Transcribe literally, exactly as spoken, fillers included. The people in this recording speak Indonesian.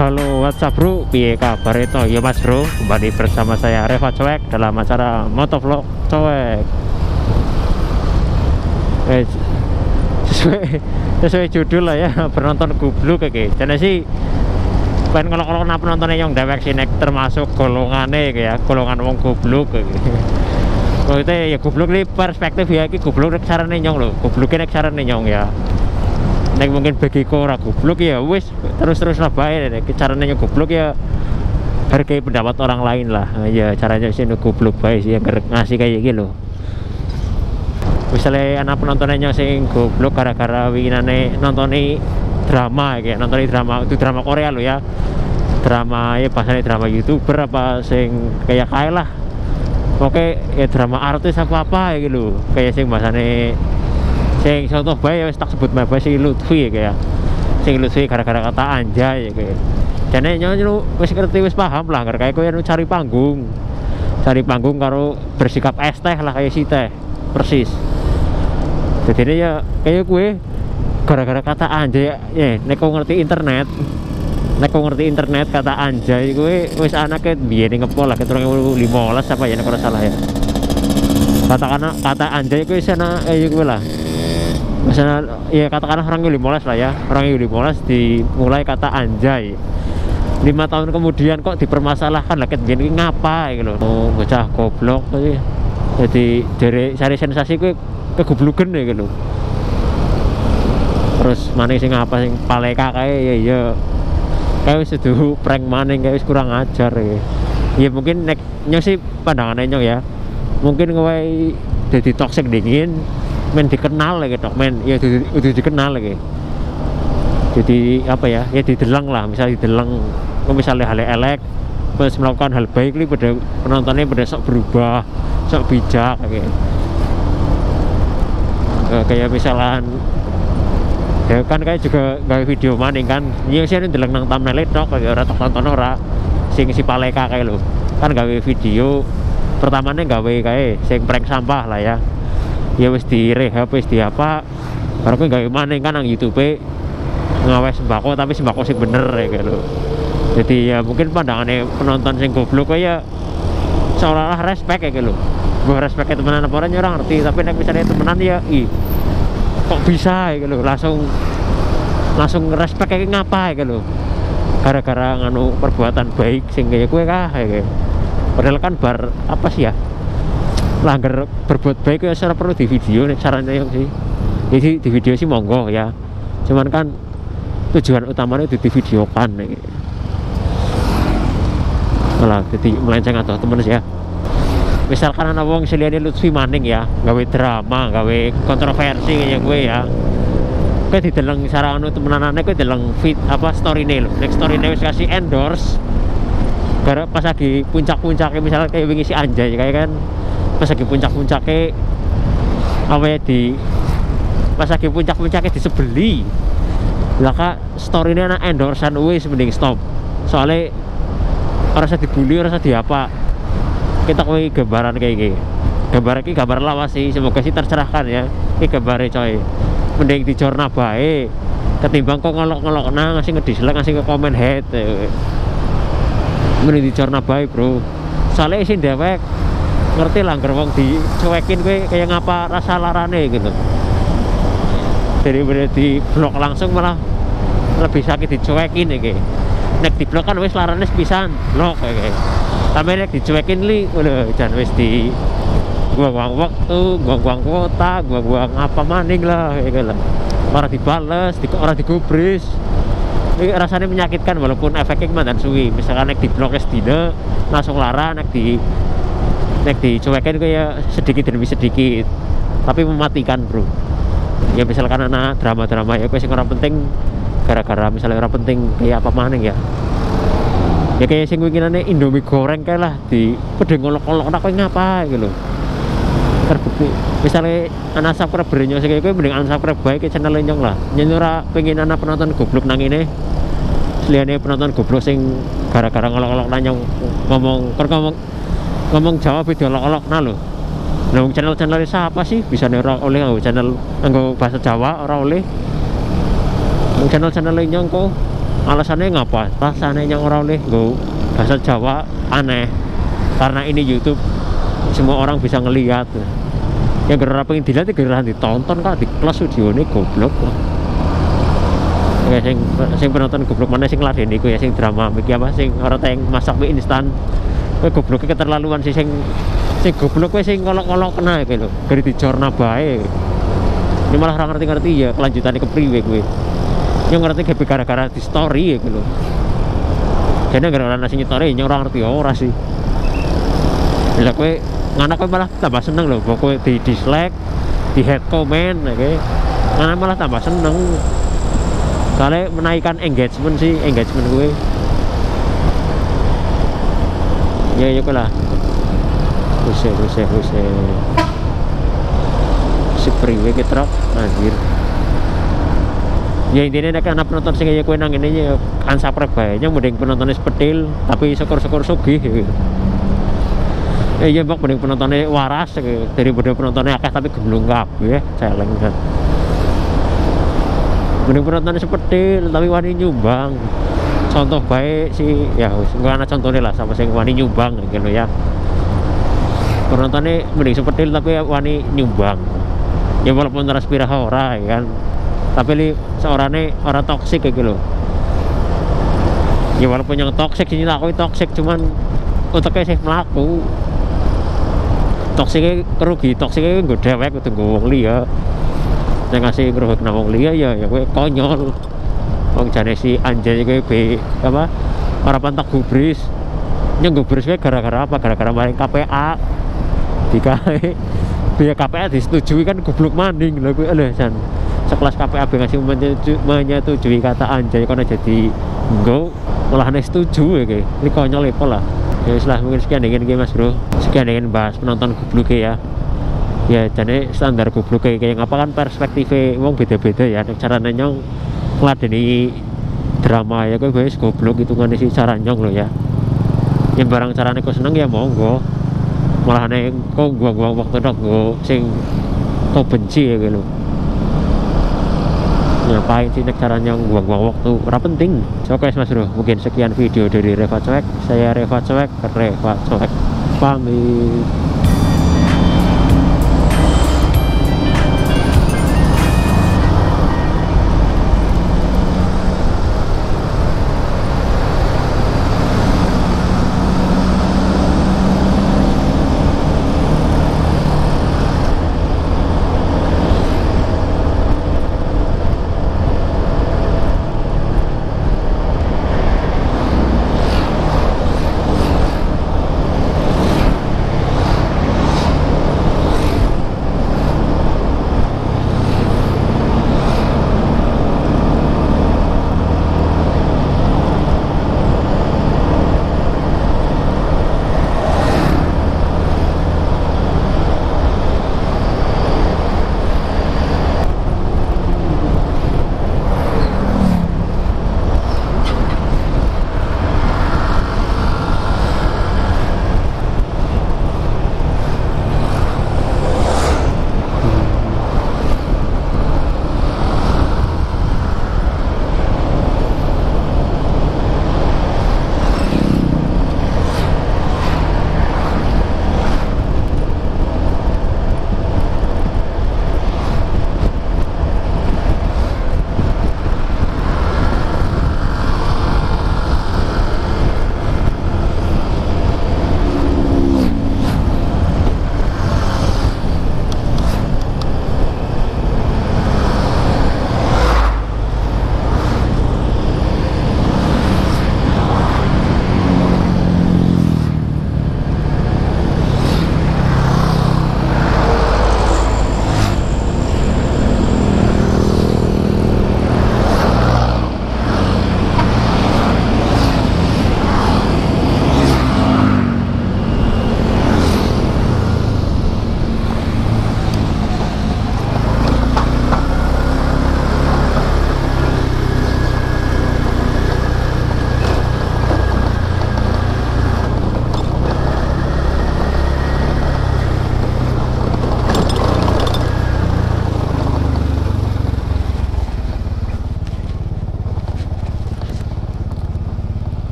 Halo WhatsApp bro, piye kabar itu? Ya mas bro, kembali bersama saya Reva Cuek dalam acara Motovlog Cuek. eh, sesuai, sesuai judul lah ya, penonton goblok kayak jadi sih pengen ngelok-ngelok na penontonnya yang dewek sinek termasuk golongannya kayak golongan wong goblok kayak kalau itu ya goblok nih perspektif ya, ini goblok nek carane nyong loh, gobloknya nek carane nyong ya. Nek mungkin bagi kau ora goblok ya wis terus-terus lah bae nek caranya goblok ya hargai pendapat orang lain lah. Ya caranya sih goblok bae sih yang ngasih kayak gitu loh. Misalnya anak penontonnya sing goblok gara-gara winginane nontoni drama kayak nontoni drama itu drama Korea lo ya. Drama ya bahasanya drama YouTuber apa sing kayak kayak lah. Oke ya drama artis apa apa ya gitu. Kayak sing bahasane sing contoh bae wis tak sebut bae si Lutfi ya kayak sing Lutfi gara-gara kata anjay ya kayak jane nyono wis ngerti wis paham lah kayak kowe cari panggung cari panggung karo bersikap es teh lah kayak si teh persis. Jadi ya kayak gue gara-gara kata anjay ya nek kau ngerti internet nek kau ngerti internet kata anjay gue wis anaknya biyen ngepol lah keturungan lima belas apa ya nek ora salah ya katakan kata anjay gue sana eh gue lah misalnya ya katakanlah orang lima belas lah ya orang lima belas dimulai kata anjay lima tahun kemudian kok dipermasalahkan lah ket gini ngapa gitu loh oh, bocah goblok jadi dari cari sensasi gue kegoblokan ya gitu terus maning sing apa sing paleka kayak ya ya kayak wis dudu prank maning kayak wis kurang ajar ya ya mungkin nek nyong sih pandangannya nyong ya mungkin kowe jadi toxic dingin men dikenal lagi dok men ya udah dikenal lagi jadi apa ya ya didelang lah misalnya didelang misalnya hal elek terus melakukan hal baik nih pada penontonnya pada sok berubah sok bijak kayak uh, kayak misalkan ya kan kayak juga gak video maning kan ya sih ini didelang nang thumbnail dok kayak orang tonton ora sing si paleka kayak lo kan gawe video pertamanya gawe kayak sing prank sampah lah ya ya wis di rehab wis di apa baru gue gak maning kan nang YouTube ngawes sembako tapi sembako sing bener ya gitu jadi ya mungkin pandangannya penonton sing goblok ya seolah-olah respect ya gitu gue respect temenan apa orang orang ngerti tapi nek misalnya temenan ya ih kok bisa ya gitu langsung langsung respect kayak ngapa ya gitu gara-gara nganu perbuatan baik sing kayak gue kah ya gitu padahal kan bar apa sih ya langgar berbuat baik ya secara perlu di video nih caranya yang sih jadi di video sih monggo ya cuman kan tujuan utamanya itu di video kan nih malah jadi melenceng atau temen ya misalkan anak wong seliane Lutfi maning ya gawe drama gawe kontroversi kayak gue ya kayak dideleng cara anu temenanane gue dideleng fit apa story nih loh next story nih kasih endorse gara pas lagi puncak-puncaknya misalnya kayak wingi si anjay kayak kan pas lagi puncak-puncaknya apa ya di pas lagi puncak-puncaknya disebeli lah kak story ini anak endorsean wis mending stop soalnya rasa dibully rasa di apa kita koi gambaran kayak gini gambar ini gambar lawas sih semoga sih tercerahkan ya ini gambarnya coy mending dijorna bae ketimbang kok ngelok-ngelok nah ngasih ngedislike ngasih ke komen head mending dijorna bae bro soalnya isi dewek ngerti lah gerwong dicuekin gue kayak ngapa rasa larane gitu jadi bener di blok langsung malah lebih sakit dicuekin ya kayak nek di blok kan wis larane sepisan blok kayak tapi nek dicuekin li udah jangan wis di buang-buang waktu buang-buang kuota buang-buang apa maning lah kayak lah orang dibales di, orang digubris ini rasanya menyakitkan walaupun efeknya mandan suwi misalkan nek di blok es dina langsung lara nek di nek dicuekin kayak sedikit demi sedikit tapi mematikan bro ya misalkan anak drama-drama ya sing orang penting gara-gara misalnya orang penting kayak apa maning ya ya kayak sing winginane Indomie goreng kayak lah di pede ngolok-ngolok nak kowe ngapa gitu terbukti misalnya anak subscriber nyong kayak kowe mending unsubscribe bae ke channel nyong lah nyen ora pengen anak penonton goblok nang ini seliane penonton goblok sing gara-gara ngolok-ngolok nang nyong ngomong kan ngomong ngomong Jawa video olok-olok nah lo nah channel-channel siapa sih bisa nih orang oleh channel nggak bahasa Jawa orang oleh channel-channel nyong kok alasannya ngapa? Rasanya yang orang oleh nggo bahasa Jawa aneh. Karena ini YouTube semua orang bisa ngelihat. Yang gara pengen dilihat ya gara ditonton kak di kelas studio ini goblok. Ya sing sing penonton goblok mana sing ngladeni iku ya sing drama iki apa sing orang yang masak mie instan. Kowe gobloknya keterlaluan sih sing sing goblok kowe sing kolok-kolok kena iki lho. Gari dijorna bae. Ini malah orang ngerti-ngerti ya kelanjutannya kepriwe kowe. Yang ngerti kayak gara-gara di story ya gitu. Jadi gara-gara nasi story yang orang ngerti ora sih. Bila kowe ngana kowe malah tambah seneng loh, kowe di dislike, di head comment ya kowe. Ngana malah tambah seneng. Soalnya menaikkan engagement sih, engagement gue. Ya ya lah. Huse huse huse. Si priwe ke truk anjir. Ya intinya nek ana penonton sing kaya kowe nang ngene ya kan subscribe bae nya mending penontonnya sepetil tapi syukur-syukur sugih. Eh iya mbak mending penontonnya waras daripada penontonnya akeh tapi gemblung kabeh celeng kan. Mending penontonnya sepetil tapi wani nyumbang. Contoh baik sih ya wis ana contohnya lah sama sing wani nyumbang gitu ya. Penontonnya mending sepetil tapi wani nyumbang. Ya walaupun respira ora ya kan. Tapi li seorangnya orang toksik kayak gitu. Ya walaupun yang toksik ini aku toksik cuman uteknya sih melaku. Toksiknya kerugi, toksiknya gue dewek udah gue wong liya. Yang ngasih ngerugi kena wong liya ya ya gue konyol. Wong jane si anjay gue be apa? Harapan tak gubris. Yang gubris gue gara-gara apa? Gara-gara maring K P A. Dikai biaya K P A disetujui kan goblok maning lho gue lho jan. Sekelas K P A B ngasih menyetujui kata anjay karena jadi enggak malah nih setuju ya kayak ini konyol ya lah ya setelah mungkin sekian dengan game mas bro sekian dengan bahas penonton goblok ya ya jadi standar goblok kayak ngapa kan perspektifnya wong beda-beda ya cara nyong ngeladeni drama ya gue guys goblok itu kan sih cara nyong loh ya yang barang caranya kau seneng ya monggo malah nih kau gua-gua waktu dok gua sing kau benci ya gitu ngapain sih nek caranya buang-buang waktu ora penting. So guys mas bro mungkin sekian video dari Reva Cuek, saya Reva Cuek, Reva Cuek pamit.